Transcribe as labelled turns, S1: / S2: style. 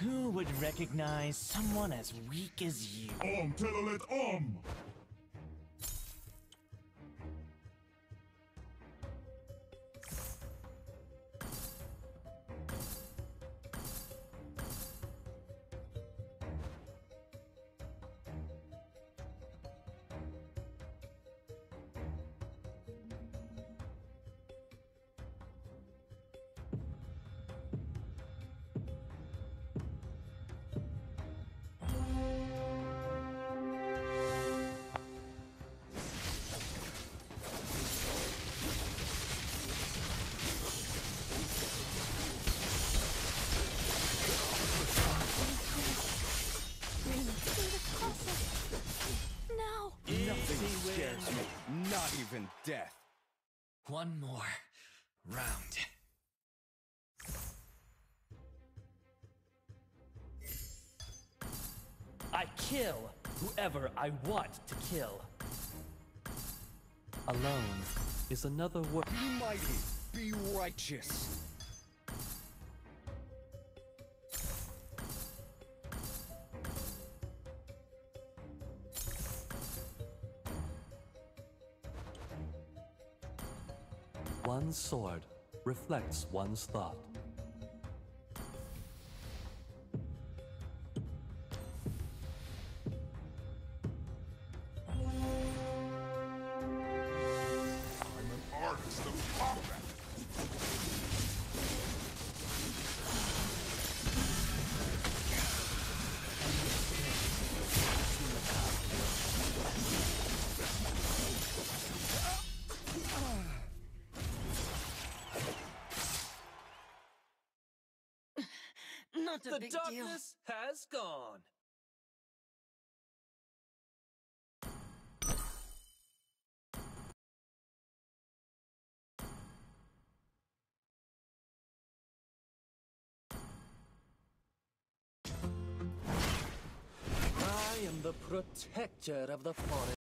S1: Who would recognize someone as weak as you?
S2: Telolet
S3: Nothing scares me, not even death.
S1: One more round. I kill whoever I want to kill.
S4: Alone is another word.
S3: Be mighty, be righteous.
S4: One's sword reflects one's thought.
S2: I'm an artist of combat.
S5: Not a big deal.
S6: The darkness has gone. I am the protector of the forest.